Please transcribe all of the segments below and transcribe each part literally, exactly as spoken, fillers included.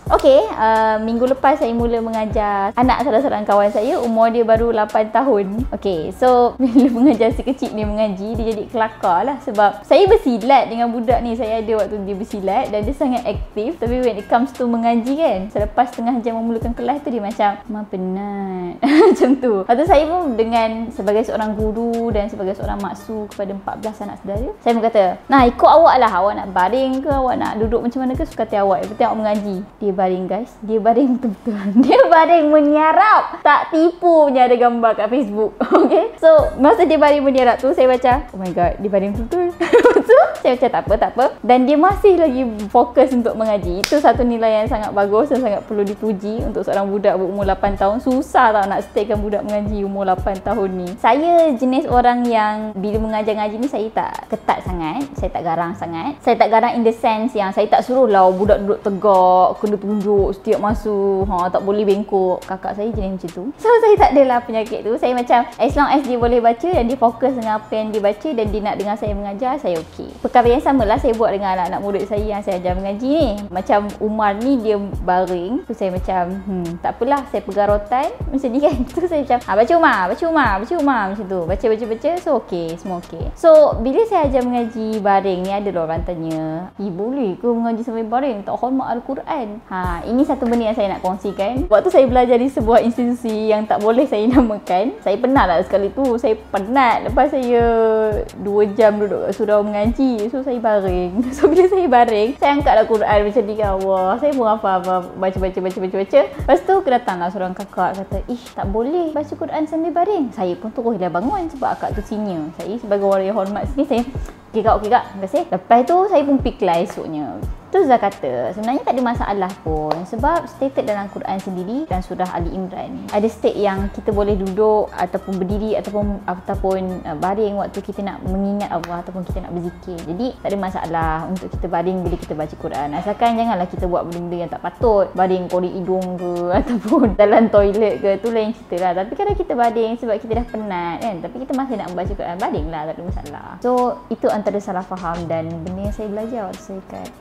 Okey, uh, minggu lepas saya mula mengajar anak salah seorang kawan saya, umur dia baru lapan tahun. Okey, so bila mengajar si kecil ni mengaji, dia jadi kelakar lah sebab saya bersilat dengan budak ni. Saya ada waktu dia bersilat dan dia sangat aktif, tapi when it comes to mengaji kan, selepas setengah jam memulakan kelas tu dia macam "Ma penat." Macam tu. Lepas tu saya pun dengan sebagai seorang guru dan sebagai seorang maksu kepada empat belas anak saudara, saya pun kata, "Nah, ikut awak lah. Awak nak baring ke, awak nak duduk macam mana ke, suka hati awak. Yang penting awak mengaji." Dia baring guys. Dia baring betul-betul. Dia baring menyarap. Tak tipu punya ada gambar kat Facebook. Okay. So, masa dia baring menyarap tu, saya baca, oh my god, dia baring betul-betul. So, saya macam tak apa, tak apa. Dan dia masih lagi fokus untuk mengaji. Itu satu nilai yang sangat bagus dan sangat perlu dipuji untuk seorang budak berumur lapan tahun. Susah tak nak staykan budak mengaji umur lapan tahun ni. Saya jenis orang yang bila mengajar ngaji ni, saya tak ketat sangat. Saya tak garang sangat. Saya tak garang in the sense yang saya tak suruh lah budak duduk tegak, kena tunjuk setiap masa, ha, tak boleh bengkok. Kakak saya jenis macam tu. So saya tak adalah penyakit tu. Saya macam as long as dia boleh baca dan dia fokus dengan apa yang dia baca dan dia nak dengar saya mengajar, saya okey. Perkara yang samalah saya buat dengan anak-anak murid saya yang saya ajar mengaji ni. Macam Umar ni dia baring, tu saya macam hmm tak apalah, saya pegang rotan macam ni kan. Tu saya macam ha, baca Umar, baca Umar, baca Umar macam tu. Baca baca baca, so okey, semua okey. So bila saya ajar mengaji baring ni, ada orang tanya, "Eh, boleh ke mengaji sambil baring? Tak hormat Al-Quran." Ha, ini satu benda yang saya nak kongsikan. Waktu saya belajar di sebuah institusi yang tak boleh saya namakan, saya penat lah sekali tu. Saya penat. Lepas saya dua jam duduk kat surau mengaji, so saya baring. So bila saya baring, saya angkatlah Quran macam ni kan, Allah. Saya pun apa-apa baca-baca baca-baca baca. Lepas tu kedatanglah seorang kakak kata, "Ish, tak boleh baca Quran sambil baring." Saya pun teruslah bangun sebab akak tu senior. Saya sebagai orang yang hormat sini, saya okey kak, okey kak, terima kasih. Lepas tu saya pun pergi kelas esoknya. Tu Zah kata, sebenarnya tak ada masalah pun sebab stated dalam Quran sendiri dan surah Ali Imran, ada state yang kita boleh duduk ataupun berdiri ataupun ataupun uh, baring waktu kita nak mengingat Allah ataupun kita nak berzikir. Jadi tak ada masalah untuk kita baring bila kita baca Quran, asalkan janganlah kita buat benda-benda yang tak patut, baring korek hidung ke ataupun dalam toilet ke, tu lain cerita lah. Tapi kalau kita baring sebab kita dah penat kan, tapi kita masih nak membaca Quran, baringlah, tak ada masalah. So itu antara salah faham dan benda yang saya belajar waktu saya kat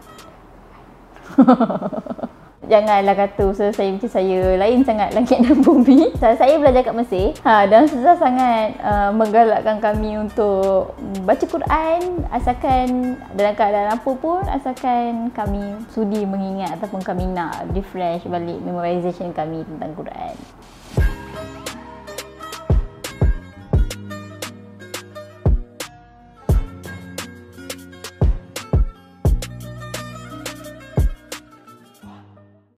janganlah kata usaha saya macam saya, lain sangat langit dan bumi. Saya belajar kat Mesir, ha, dan susah sangat uh, menggalakkan kami untuk baca Quran asalkan dalam keadaan apa pun, asalkan kami sudi mengingat ataupun kami nak refresh balik memorization kami tentang Quran.